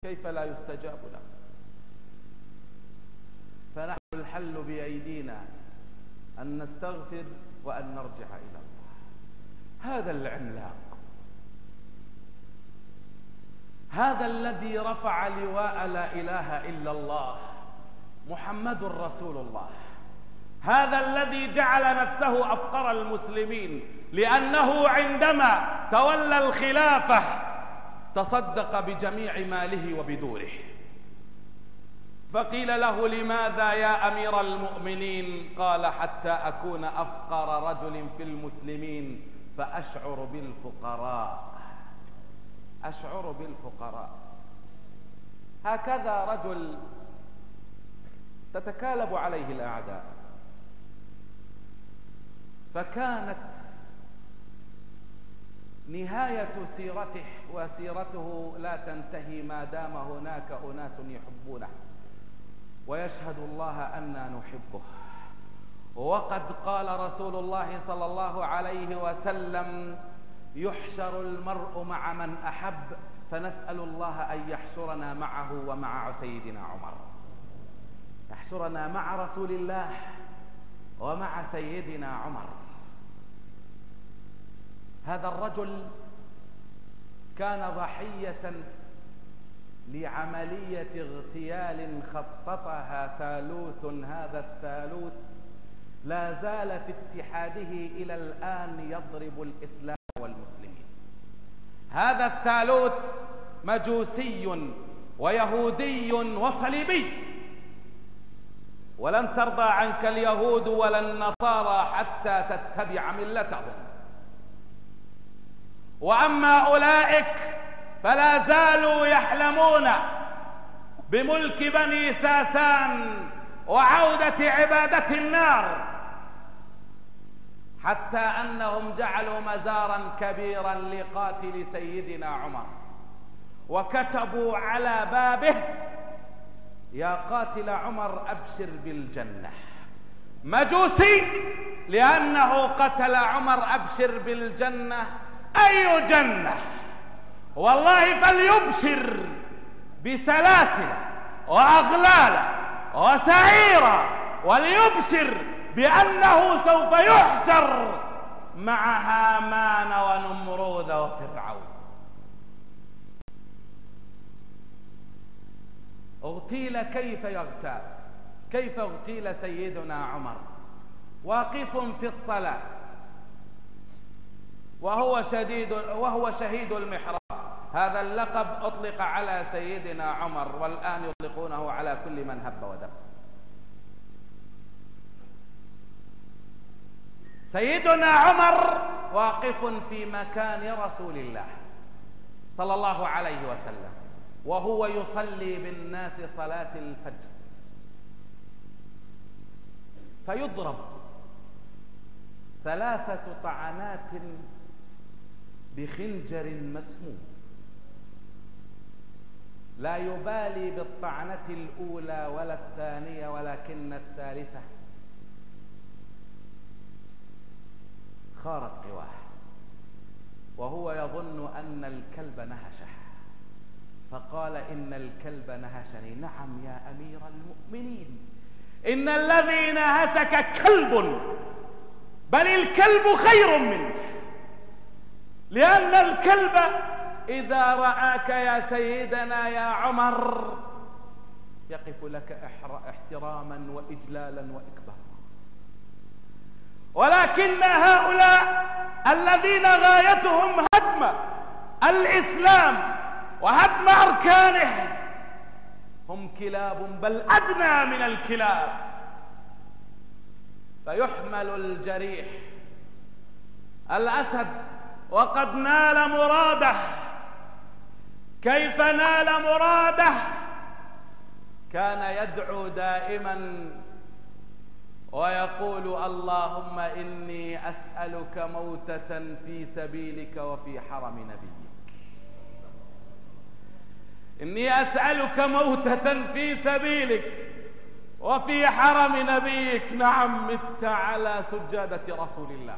كيف لا يستجاب له؟ فنحن الحل بأيدينا أن نستغفر وأن نرجع إلى الله. هذا العملاق، هذا الذي رفع لواء لا إله إلا الله محمد رسول الله، هذا الذي جعل نفسه أفقر المسلمين، لأنه عندما تولى الخلافة تصدق بجميع ماله وبدوره. فقيل له: لماذا يا أمير المؤمنين؟ قال: حتى أكون أفقر رجل في المسلمين فأشعر بالفقراء، أشعر بالفقراء. هكذا رجل تتكالب عليه الأعداء. فكانت نهاية سيرته، وسيرته لا تنتهي ما دام هناك أناس يحبونه ويشهد الله أننا نحبه. وقد قال رسول الله صلى الله عليه وسلم: يحشر المرء مع من أحب، فنسأل الله أن يحشرنا معه ومع سيدنا عمر، يحشرنا مع رسول الله ومع سيدنا عمر. هذا الرجل كان ضحية لعملية اغتيال خططها ثالوث. هذا الثالوث لا زال في اتحاده إلى الآن يضرب الإسلام والمسلمين. هذا الثالوث مجوسي ويهودي وصليبي، ولن ترضى عنك اليهود ولا النصارى حتى تتبع ملتهم. وأما أولئك فلا زالوا يحلمون بملك بني ساسان وعودة عبادة النار، حتى أنهم جعلوا مزارا كبيرا لقاتل سيدنا عمر، وكتبوا على بابه: يا قاتل عمر أبشر بالجنة. مجوسي لأنه قتل عمر، أبشر بالجنة. أي جنة؟ والله فليبشر بسلاسل وأغلال وسعيرا، وليبشر بأنه سوف يحشر مع هامان ونمرود وفرعون. اغتيل كيف يغتال، كيف اغتيل سيدنا عمر واقف في الصلاة وهو شهيد المحراب. هذا اللقب أطلق على سيدنا عمر، والآن يطلقونه على كل من هب ودب. سيدنا عمر واقف في مكان رسول الله صلى الله عليه وسلم، وهو يصلي بالناس صلاة الفجر، فيضرب 3 طعنات بخنجر مسموم، لا يبالي بالطعنة الأولى ولا الثانية، ولكن الثالثة خارت قواه، وهو يظن أن الكلب نهشه، فقال: إن الكلب نهشني. نعم يا أمير المؤمنين، إن الذي نهشك كلب، بل الكلب خير منه، لأن الكلب إذا رآك يا سيدنا يا عمر يقف لك احتراما وإجلالا وإكبارا. ولكن هؤلاء الذين غايتهم هدم الإسلام وهدم أركانه هم كلاب، بل أدنى من الكلاب. فيحمل الجريح الأسد وقد نال مراده. كيف نال مراده؟ كان يدعو دائما ويقول: اللهم إني أسألك موتة في سبيلك وفي حرم نبيك، إني أسألك موتة في سبيلك وفي حرم نبيك. نعم، مت على سجادة رسول الله.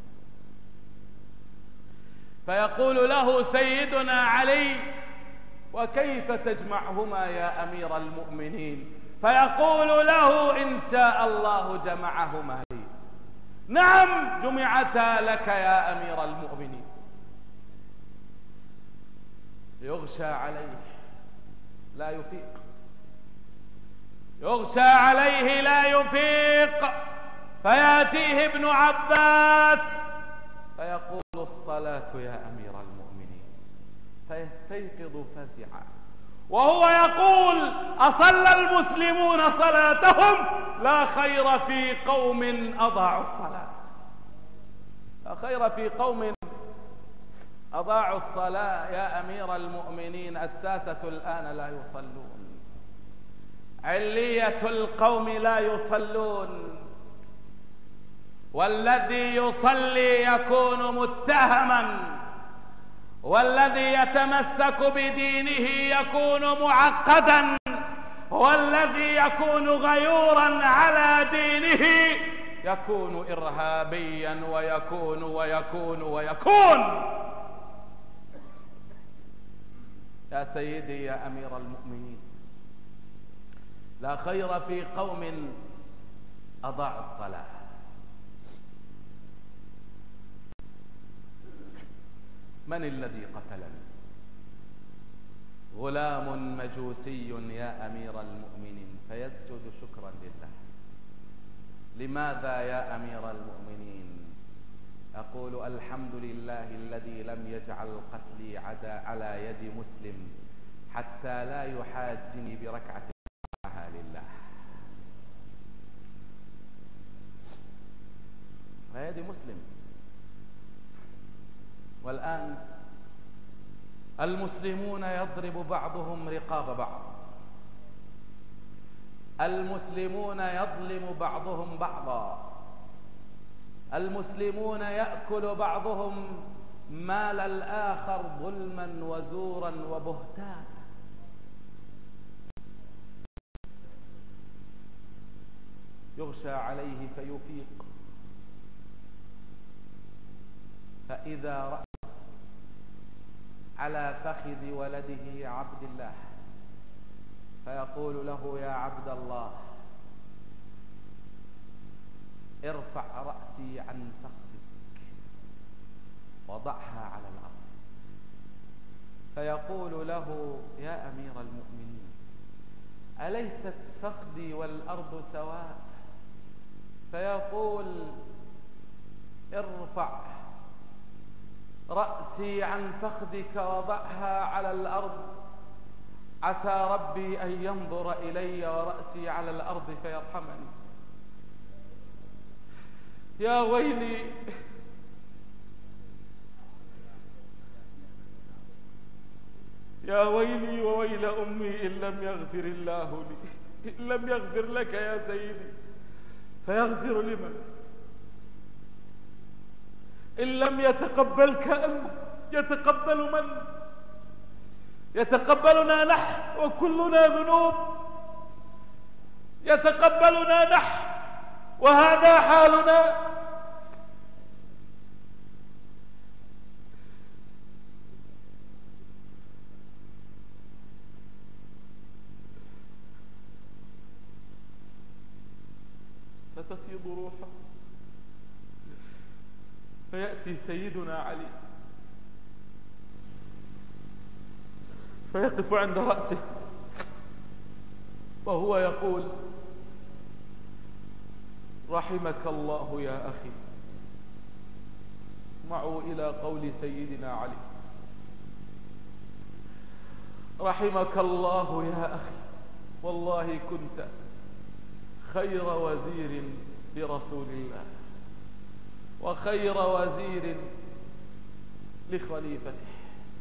فيقول له سيدنا علي: وكيف تجمعهما يا أمير المؤمنين؟ فيقول له إن شاء الله جمعهما لي. نعم جمعتا لك يا أمير المؤمنين. يغشى عليه لا يفيق، يغشى عليه لا يفيق، فيأتيه ابن عباس فيقول الصلاة يا أمير المؤمنين، فيستيقظ فزعا وهو يقول أصلى المسلمون صلاتهم؟ لا خير في قوم أضاعوا الصلاة، لا خير في قوم أضاعوا الصلاة يا أمير المؤمنين. الساسة الآن لا يصلون، علية القوم لا يصلون، والذي يصلي يكون متهما، والذي يتمسك بدينه يكون معقدا، والذي يكون غيورا على دينه يكون إرهابيا ويكون ويكون ويكون. يا سيدي يا أمير المؤمنين، لا خير في قوم أضاعوا الصلاة. من الذي قتلني؟ غلام مجوسي يا أمير المؤمنين، فيسجد شكرا لله. لماذا يا أمير المؤمنين؟ أقول الحمد لله الذي لم يجعل قتلي على يد مسلم حتى لا يحاجني بركعة معها لله. على يد مسلم. والآن المسلمون يضرب بعضهم رقاب بعض، المسلمون يظلم بعضهم بعضا، المسلمون يأكل بعضهم مال الآخر ظلما وزورا وبهتانا. يغشى عليه فيفيق، فإذا رأى على فخذ ولده عبد الله فيقول له يا عبد الله ارفع رأسي عن فخذك وضعها على الأرض. فيقول له يا أمير المؤمنين أليست فخذي والأرض سواء؟ فيقول ارفع رأسي عن فخذك وضعها على الأرض، عسى ربي أن ينظر إلي ورأسي على الأرض فيرحمني. يا ويلي، يا ويلي وويل أمي إن لم يغفر الله لي، إن لم يغفر لك يا سيدي فيغفر لمن؟ إن لم يتقبلك أنت يتقبل من؟ يتقبلنا نحن وكلنا ذنوب، يتقبلنا نحن وهذا حالنا. فتفيض روحه فيأتي سيدنا علي فيقف عند رأسه وهو يقول رحمك الله يا أخي. اسمعوا إلى قول سيدنا علي رحمك الله يا أخي، والله كنت خير وزير لرسول الله وخير وزير لخليفته،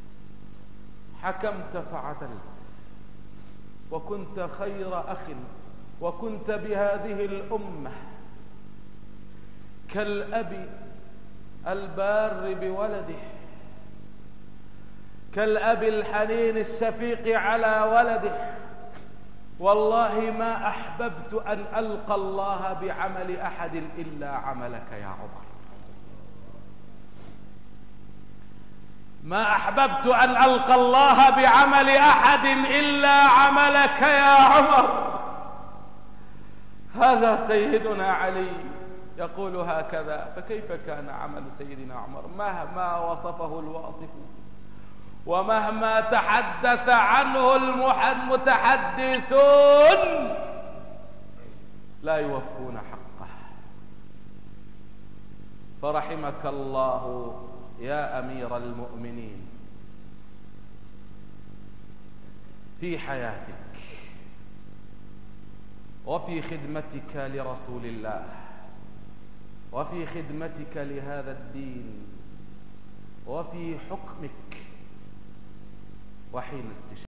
حكمت فعدلت وكنت خير أخ، وكنت بهذه الأمة كالأب البار بولده، كالأب الحنين الشفيق على ولده. والله ما أحببت أن ألقى الله بعمل أحد إلا عملك يا عمر. ما أحببت أن ألقى الله بعمل أحد إلا عملك يا عمر. هذا سيدنا علي يقول هكذا، فكيف كان عمل سيدنا عمر؟ مهما وصفه الواصفون ومهما تحدث عنه المتحدثون لا يوفون حقه. فرحمك الله يا أمير المؤمنين في حياتك وفي خدمتك لرسول الله وفي خدمتك لهذا الدين وفي حكمك وحين استشهادك.